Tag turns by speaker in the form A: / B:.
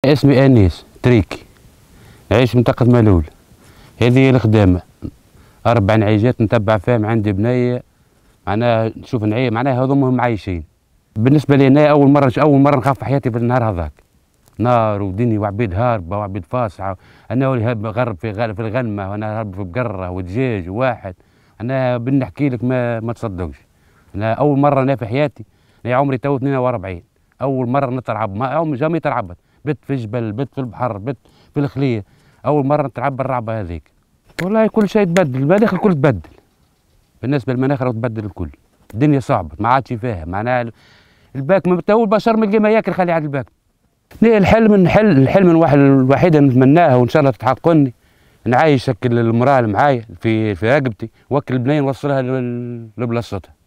A: اسمي انيس تريكي، نعيش منطقة ملول. هذه الخدامة 4 عيجات نتبع فيهم، عندي بنية معناها نشوف نعي معناها هذوما عايشين. بالنسبة لي أنا أول مرة نخاف في حياتي في النهار هذاك، نار ودنيا وعبيد هاربة وعبيد فاصعة. أنا غرب في الغنمة، وأنا هرب في بقرة ودجاج وواحد. أنا بنحكي لك ما تصدقش. أنا أول مرة أنا في حياتي، أنا عمري تو 42، أول مرة نترعب، ما عمري جامي ترعبت. بت في الجبل، بت في البحر، بت في الخلية، أول مرة نترعب الرعبة هذيك. والله كل شيء تبدل، المناخ الكل تبدل. بالنسبة للمناخ راه تبدل الكل، الدنيا صعبة ما عادش فاهم معناها الباك تو البشر من اللي ما ياكل خلي على الباك. الحلم الوحيد نتمناه وإن شاء الله تتحققني، نعيش المرأة اللي معايا في رقبتي، وكل البنية نوصلها لبلاصتها.